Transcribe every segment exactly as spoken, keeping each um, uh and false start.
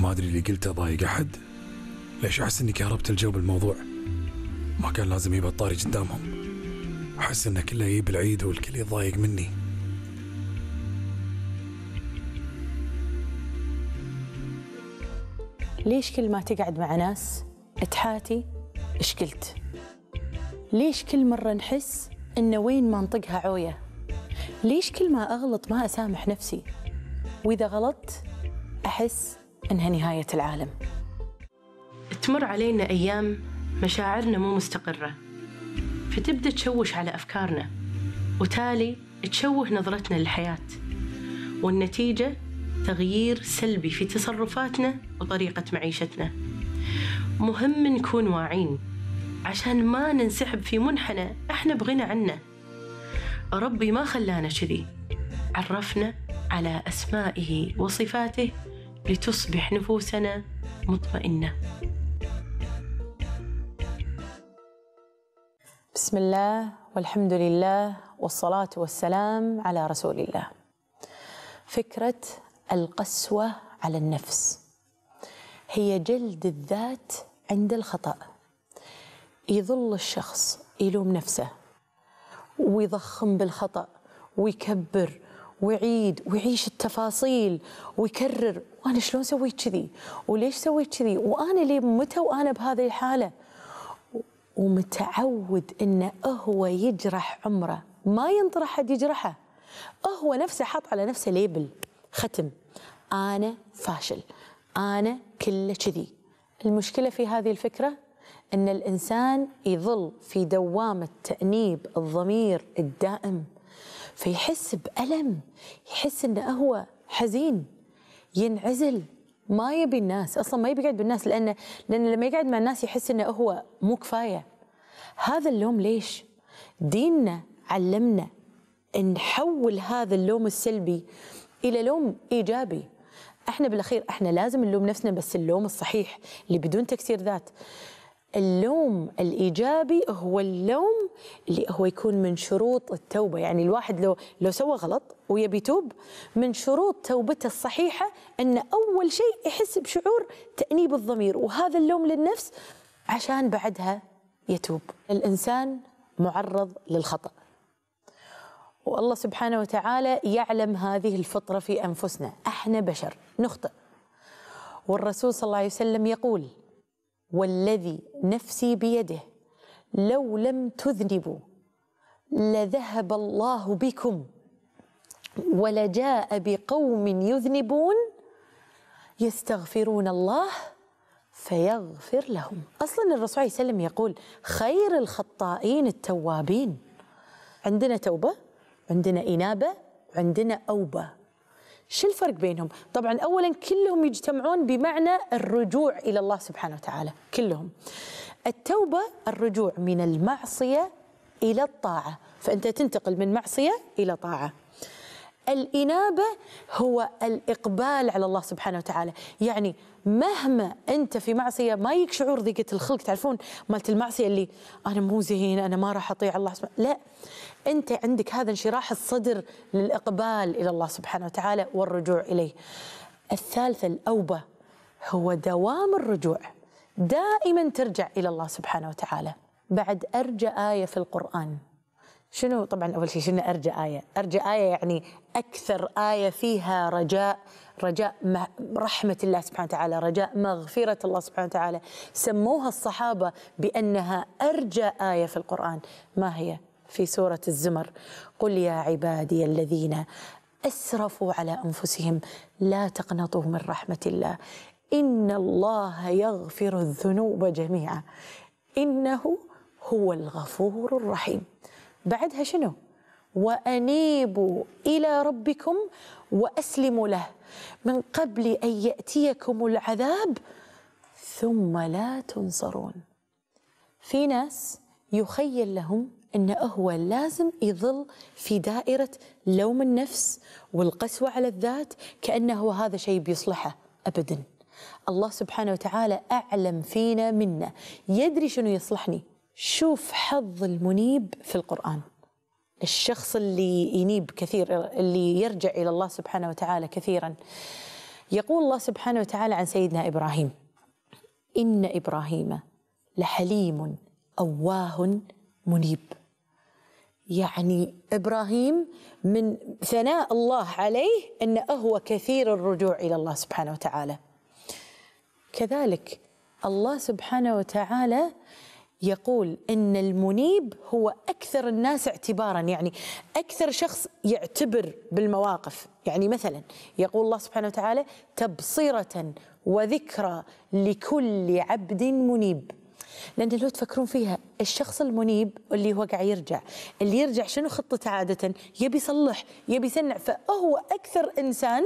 ما أدري اللي قلته ضايق أحد؟ ليش أحس إني كهربت الجو بالموضوع؟ ما كان لازم يبقى الطاري قدامهم. أحس إنه كله يجيب العيد والكل يتضايق مني. ليش كل ما تقعد مع ناس تحاتي إيش قلت؟ ليش كل مرة نحس إن وين ما نطقها عوية؟ ليش كل ما أغلط ما أسامح نفسي؟ وإذا غلطت أحس إنها نهاية العالم. تمر علينا أيام مشاعرنا مو مستقرة، فتبدأ تشوش على أفكارنا، وتالي تشوه نظرتنا للحياة، والنتيجة تغيير سلبي في تصرفاتنا وطريقة معيشتنا. مهم نكون واعين عشان ما ننسحب في منحنى احنا بغنى عنه. ربي ما خلانا كذي، عرفنا على أسمائه وصفاته لتصبح نفوسنا مطمئنة. بسم الله والحمد لله والصلاة والسلام على رسول الله. فكرة القسوة على النفس هي جلد الذات عند الخطأ. يظل الشخص يلوم نفسه ويضخم بالخطأ ويكبر ويعيد ويعيش التفاصيل ويكرر، وأنا شلون سويت كذي؟ وليش سويت كذي؟ وأنا ليه متى وأنا بهذه الحالة؟ ومتعود إنه هو يجرح عمره، ما ينطر أحد يجرحه. هو نفسه حط على نفسه ليبل، ختم، أنا فاشل، أنا كله كذي. المشكلة في هذه الفكرة أن الإنسان يظل في دوامة تأنيب الضمير الدائم، فيحس بألم، يحس أنه هو حزين، ينعزل، ما يبي الناس، أصلا ما يبي يقعد بالناس، لأنه لأن لما يقعد مع الناس يحس أنه هو مو كفاية. هذا اللوم ليش؟ ديننا علمنا نحول هذا اللوم السلبي إلى لوم إيجابي. احنا بالأخير احنا لازم نلوم نفسنا، بس اللوم الصحيح اللي بدون تكسير ذات. اللوم الإيجابي هو اللوم اللي هو يكون من شروط التوبة. يعني الواحد لو لو سوى غلط ويبي يتوب، من شروط توبته الصحيحة أن أول شيء يحس بشعور تأنيب الضمير وهذا اللوم للنفس عشان بعدها يتوب. الإنسان معرض للخطأ، والله سبحانه وتعالى يعلم هذه الفطرة في أنفسنا، احنا بشر نخطئ. والرسول صلى الله عليه وسلم يقول: والذي نفسي بيده لو لم تذنبوا لذهب الله بكم ولجاء بقوم يذنبون يستغفرون الله فيغفر لهم. أصلا الرسول صلى الله عليه وسلم يقول: خير الخطائين التوابين. عندنا توبة، عندنا إنابة، وعندنا أوبة. شو الفرق بينهم؟ طبعا أولا كلهم يجتمعون بمعنى الرجوع إلى الله سبحانه وتعالى، كلهم. التوبة الرجوع من المعصية إلى الطاعة، فأنت تنتقل من معصية إلى طاعة. الإنابة هو الإقبال على الله سبحانه وتعالى، يعني مهما أنت في معصية ما يك شعور ضيقة الخلق، تعرفون مالت المعصية اللي أنا مو زين، أنا ما راح أطيع الله سبحانه، لا، أنت عندك هذا انشراح الصدر للإقبال إلى الله سبحانه وتعالى والرجوع إليه. الثالثة الأوبة، هو دوام الرجوع، دائما ترجع إلى الله سبحانه وتعالى. بعد أرجى آية في القرآن شنو؟ طبعا أول شيء شنو أرجى آية؟ أرجى آية يعني أكثر آية فيها رجاء، رجاء رحمة الله سبحانه وتعالى، رجاء مغفرة الله سبحانه وتعالى. سموها الصحابة بأنها أرجى آية في القرآن. ما هي؟ في سورة الزمر: قل يا عبادي الذين أسرفوا على أنفسهم لا تقنطوا من رحمة الله إن الله يغفر الذنوب جميعا إنه هو الغفور الرحيم. بعدها شنو؟ وأنيبوا إلى ربكم وأسلموا له من قبل أن يأتيكم العذاب ثم لا تنصرون. في ناس يخيل لهم أنه هو لازم يظل في دائرة لوم النفس والقسوة على الذات كأنه هذا شيء بيصلحه. أبدا، الله سبحانه وتعالى أعلم فينا منا، يدري شنو يصلحني. شوف حظ المنيب في القرآن، الشخص اللي ينيب كثير، اللي يرجع إلى الله سبحانه وتعالى كثيرا. يقول الله سبحانه وتعالى عن سيدنا إبراهيم: إن إبراهيم لحليم أواه منيب. يعني إبراهيم من ثناء الله عليه أنه هو كثير الرجوع إلى الله سبحانه وتعالى. كذلك الله سبحانه وتعالى يقول إن المنيب هو أكثر الناس اعتباراً، يعني أكثر شخص يعتبر بالمواقف. يعني مثلاً يقول الله سبحانه وتعالى: تبصرة وذكرى لكل عبد منيب. لأن لو تفكرون فيها، الشخص المنيب اللي هو قاعد يرجع، اللي يرجع شنو خطته عادة؟ يبي يصلح، يبي يسنع، فهو أكثر إنسان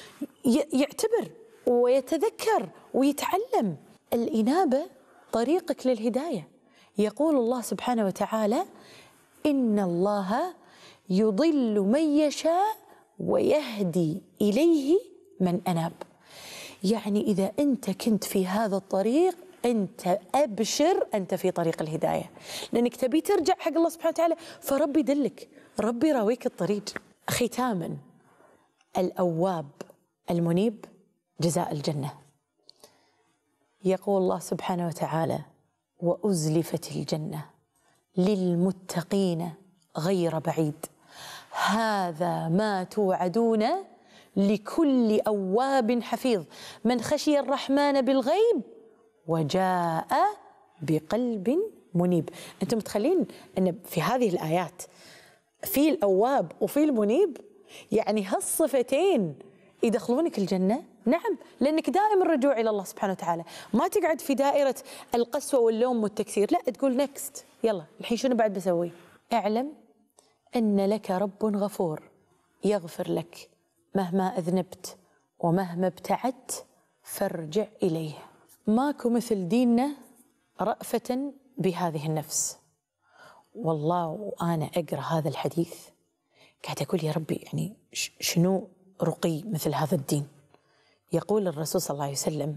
يعتبر ويتذكر ويتعلم. الإنابة طريقك للهداية. يقول الله سبحانه وتعالى: إن الله يضل من يشاء ويهدي إليه من أناب. يعني إذا أنت كنت في هذا الطريق، أنت أبشر، أنت في طريق الهداية، لأنك تبي ترجع حق الله سبحانه وتعالى، فربي يدلك، ربي يراويك الطريق. ختاما، الأواب المنيب جزاء الجنة. يقول الله سبحانه وتعالى: وأزلفت الجنة للمتقين غير بعيد، هذا ما توعدون لكل أواب حفيظ، من خشي الرحمن بالغيب وجاء بقلب منيب. أنتم متخيلين أن في هذه الآيات في الأواب وفي المنيب؟ يعني هالصفتين يدخلونك الجنة. نعم، لأنك دائما الرجوع إلى الله سبحانه وتعالى، ما تقعد في دائرة القسوة واللوم والتكسير، لا، تقول نكست، يلا الحين شنو بعد بسوي؟ اعلم أن لك رب غفور يغفر لك مهما أذنبت ومهما ابتعدت، فارجع إليه. ماكو مثل ديننا رأفة بهذه النفس. والله وأنا أقرأ هذا الحديث قاعد أقول يا ربي، يعني شنو رقي مثل هذا الدين. يقول الرسول صلى الله عليه وسلم: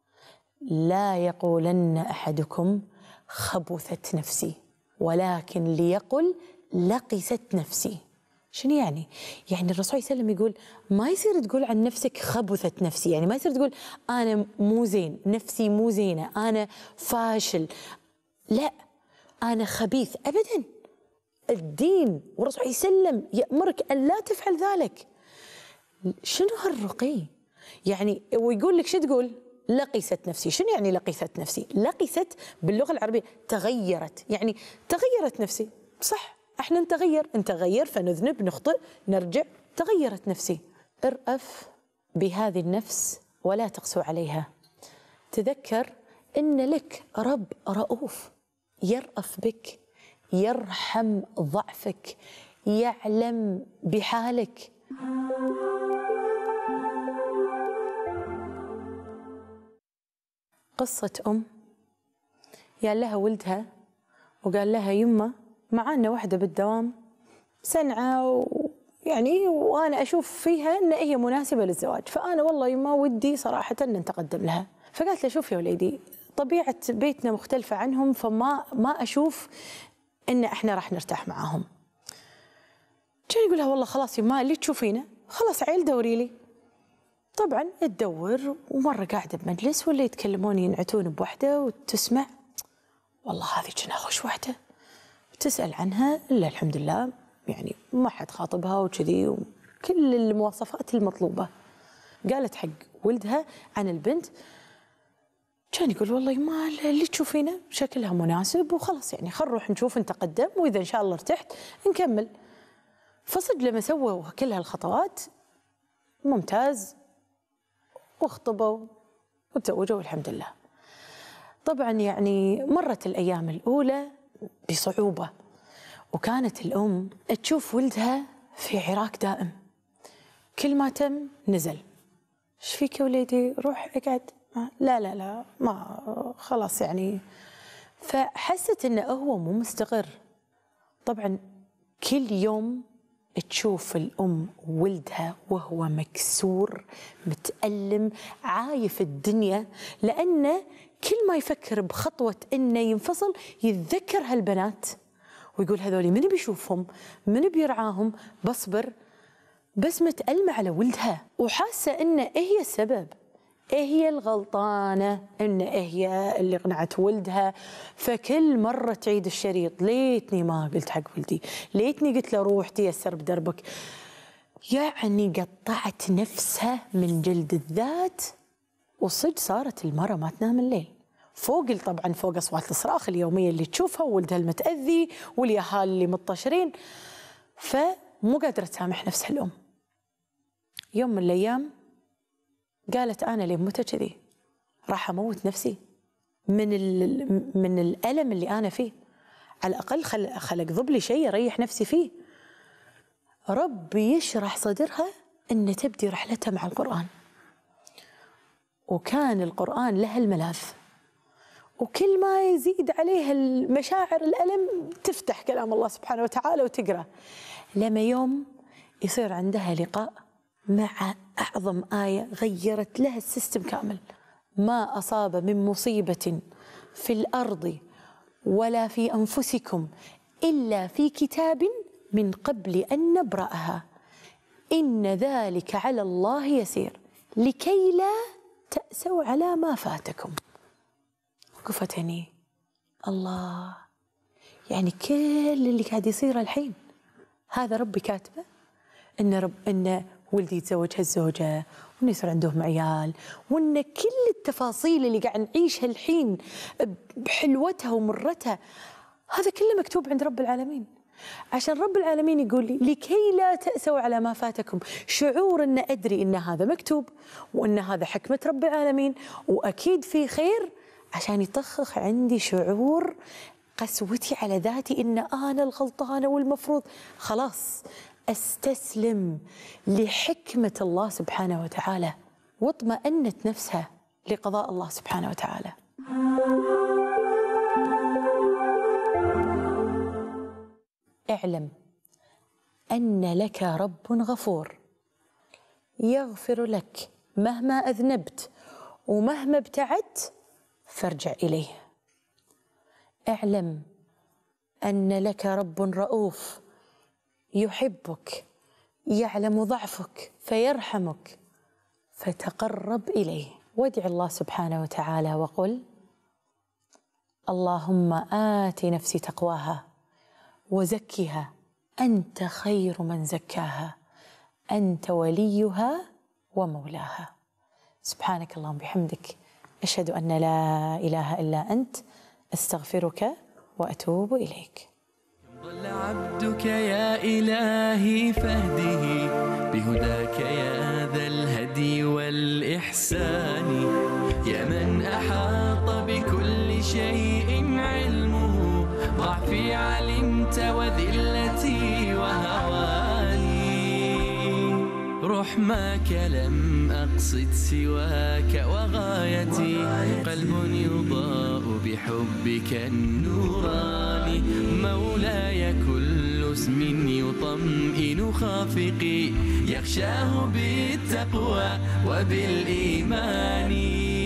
لا يقولن أحدكم خبثت نفسي، ولكن ليقل لقست نفسي. شنو يعني؟ يعني الرسول صلى الله عليه وسلم يقول ما يصير تقول عن نفسك خبثت نفسي، يعني ما يصير تقول أنا مو زين، نفسي مو زينة، أنا فاشل، لا، أنا خبيث، أبدا. الدين والرسول صلى الله عليه وسلم يأمرك أن لا تفعل ذلك. شنو هالرقي؟ يعني ويقول لك شو تقول؟ لقست نفسي. شنو يعني لقست نفسي؟ لقست باللغة العربية تغيرت، يعني تغيرت نفسي، صح، احنا نتغير، نتغير فنذنب، نخطئ، نرجع، تغيرت نفسي. ارأف بهذه النفس ولا تقسو عليها. تذكر ان لك رب رؤوف يرأف بك، يرحم ضعفك، يعلم بحالك. قصة أم قال لها ولدها وقال لها: يمه معانا واحدة بالدوام سنعة، ويعني وأنا أشوف فيها أن هي مناسبة للزواج، فأنا والله يمه ودي صراحة أن نتقدم لها. فقالت له: شوف يا وليدي، طبيعة بيتنا مختلفة عنهم، فما ما أشوف أن إحنا راح نرتاح معاهم. كان يقول لها: والله خلاص يمه اللي تشوفينه، خلاص عيل دوري لي. طبعا تدور، ومرة قاعدة بمجلس ولا يتكلمون ينعتون بوحدة وتسمع، والله هذه كنا خوش وحدة، تسأل عنها، إلا الحمد لله يعني ما حد خاطبها وكذي وكل المواصفات المطلوبة. قالت حق ولدها عن البنت، كان يقول: والله ما اللي تشوفينه شكلها مناسب وخلاص، يعني خل نروح نشوف نتقدم، وإذا إن شاء الله ارتحت نكمل. فصدق لما سووا كل هالخطوات ممتاز، واخطبوا وتزوجوا والحمد لله. طبعا يعني مرت الأيام الأولى بصعوبة، وكانت الأم تشوف ولدها في عراك دائم، كل ما تم نزل: ايش فيك يا وليدي، روح اقعد، لا لا لا ما خلاص يعني. فحست انه هو مو مستقر. طبعا كل يوم تشوف الأم ولدها وهو مكسور متألم عايف الدنيا، لأنه كل ما يفكر بخطوة إنه ينفصل يتذكر هالبنات ويقول: هذولي من بيشوفهم، من بيرعاهم، بصبر. بس متألمة على ولدها وحاسة إن هي السبب، هي الغلطانة، إن هي اللي قنعت ولدها. فكل مرة تعيد الشريط، ليتني ما قلت حق ولدي، ليتني قلت له روح تيسر بدربك. يعني قطعت نفسها من جلد الذات، وصدق صارت المرة ما تنام الليل، فوق طبعا فوق أصوات الصراخ اليومية اللي تشوفها، وولدها المتأذي واليهال اللي مطشرين، فمو قادرة تسامح نفسها الأم. يوم من الأيام قالت أنا ليه متى كذي، راح أموت نفسي من من الألم اللي أنا فيه، على الأقل خل خل أقضب لي شيء أريح نفسي فيه. ربي يشرح صدرها أن تبدي رحلتها مع القرآن، وكان القرآن لها الملاذ، وكل ما يزيد عليها المشاعر الألم تفتح كلام الله سبحانه وتعالى وتقرأ، لما يوم يصير عندها لقاء مع أعظم آية غيرت لها السيستم كامل. ما أصاب من مصيبة في الأرض ولا في أنفسكم إلا في كتاب من قبل أن نبرأها إن ذلك على الله يسير لكي لا تأسوا على ما فاتكم. وقفت هني، الله، يعني كل اللي قاعد يصير الحين هذا ربي كاتبه، إن رب إن ولدي يتزوج هالزوجة، وإن يصير عندهم عيال، وإن كل التفاصيل اللي قاعد نعيشها الحين بحلوتها ومرتها هذا كله مكتوب عند رب العالمين، عشان رب العالمين يقول لي لكي لا تأسوا على ما فاتكم. شعور إن أدري إن هذا مكتوب وإن هذا حكمة رب العالمين وأكيد في خير، عشان يطخخ عندي شعور قسوتي على ذاتي إن أنا الغلطانة والمفروض خلاص أستسلم لحكمة الله سبحانه وتعالى، واطمأنت نفسها لقضاء الله سبحانه وتعالى. اعلم أن لك رب غفور يغفر لك مهما أذنبت ومهما ابتعدت فارجع إليه. اعلم أن لك رب رؤوف يحبك يعلم ضعفك فيرحمك فتقرب إليه. وادع الله سبحانه وتعالى وقل اللهم آت نفسي تقواها وزكها أنت خير من زكاها أنت وليها ومولاها. سبحانك اللهم بحمدك أشهد أن لا إله إلا أنت أستغفرك وأتوب إليك. ضل عبدك يا إلهي فاهده بهداك يا ذا الهدي والإحسان، يا من أحاط بكل شيء علمه، ضعفي علمت وذلتي وهواني، رحماك لم أقصد سواك وغايتي، قلب يضاء بحبك النوراني، مولاي كل اسم يطمئن خافقي، يخشاه بالتقوى وبالإيمان.